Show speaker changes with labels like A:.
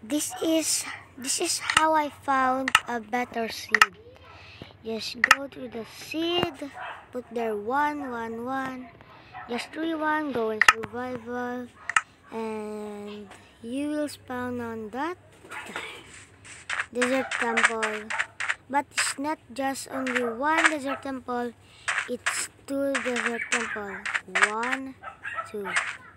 A: This is how I found a better seed. Just go to the seed, put there 111, just 31, go in survival, and you will spawn on that desert temple. But it's not just only one desert temple, it's two desert temple. 1, 2.